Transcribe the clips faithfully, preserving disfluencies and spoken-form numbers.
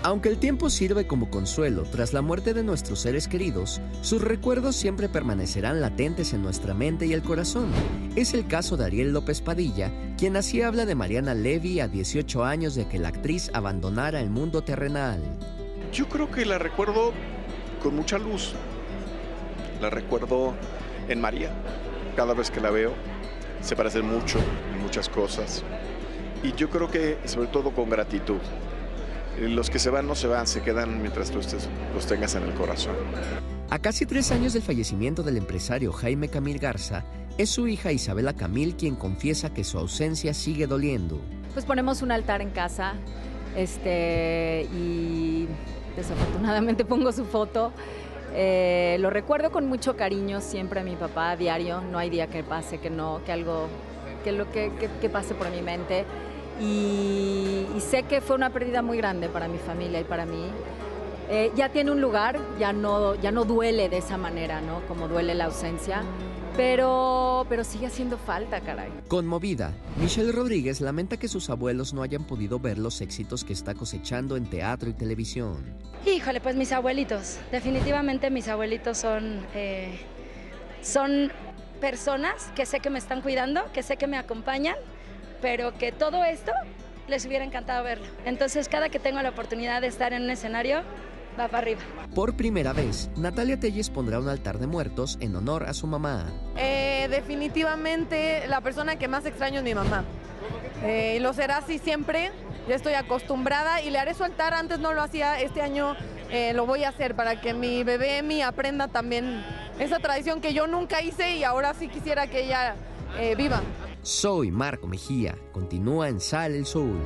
Aunque el tiempo sirve como consuelo tras la muerte de nuestros seres queridos, sus recuerdos siempre permanecerán latentes en nuestra mente y el corazón. Es el caso de Ariel López Padilla, quien así habla de Mariana Levy a dieciocho años de que la actriz abandonara el mundo terrenal. Yo creo que la recuerdo con mucha luz. La recuerdo en María. Cada vez que la veo, se parece mucho en muchas cosas. Y yo creo que sobre todo con gratitud. Los que se van no se van, se quedan mientras tú estés, los tengas en el corazón. A casi tres años del fallecimiento del empresario Jaime Camil Garza, es su hija Isabela Camil quien confiesa que su ausencia sigue doliendo. Pues ponemos un altar en casa este, y desafortunadamente pongo su foto. Eh, lo recuerdo con mucho cariño siempre a mi papá, a diario. No hay día que pase que no, que algo, que lo que, que, que pase por mi mente. Y, y sé que fue una pérdida muy grande para mi familia y para mí. Eh, ya tiene un lugar, ya no, ya no duele de esa manera, ¿no? Como duele la ausencia, pero, pero sigue haciendo falta, caray. Conmovida, Michelle Rodríguez lamenta que sus abuelos no hayan podido ver los éxitos que está cosechando en teatro y televisión. Híjole, pues mis abuelitos, definitivamente mis abuelitos son, eh, son personas que sé que me están cuidando, que sé que me acompañan, pero que todo esto les hubiera encantado verlo. Entonces, cada que tengo la oportunidad de estar en un escenario, va para arriba. Por primera vez, Natalia Telles pondrá un altar de muertos en honor a su mamá. Eh, definitivamente, la persona que más extraño es mi mamá. Eh, lo será así siempre, ya estoy acostumbrada y le haré su altar. Antes no lo hacía, este año eh, lo voy a hacer para que mi bebé Emi aprenda también esa tradición que yo nunca hice y ahora sí quisiera que ella eh, viva. Soy Marco Mejía, continúa en Sale el Sol.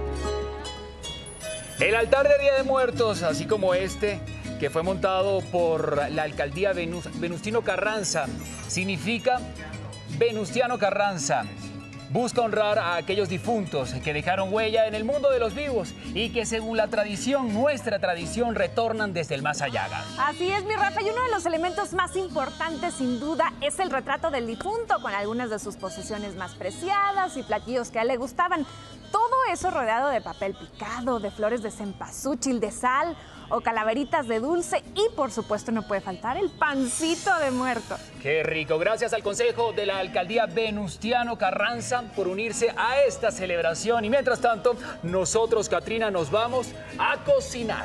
El altar de Día de Muertos, así como este, que fue montado por la alcaldía Venus, Venustiano Carranza, significa Venustiano Carranza. Busca honrar a aquellos difuntos que dejaron huella en el mundo de los vivos y que según la tradición, nuestra tradición, retornan desde el más allá. Así es, mi Rafa, y uno de los elementos más importantes, sin duda, es el retrato del difunto, con algunas de sus posesiones más preciadas y platillos que a él le gustaban. Todo eso rodeado de papel picado, de flores de cempasúchil, de sal o calaveritas de dulce y, por supuesto, no puede faltar el pancito de muerto. ¡Qué rico! Gracias al Consejo de la Alcaldía Venustiano Carranza por unirse a esta celebración. Y mientras tanto, nosotros, Katrina, nos vamos a cocinar.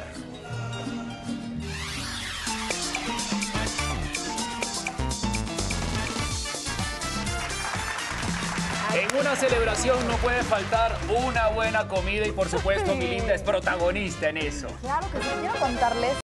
En una celebración no puede faltar una buena comida y, por supuesto, mi linda es protagonista en eso. Claro que sí, quiero contarles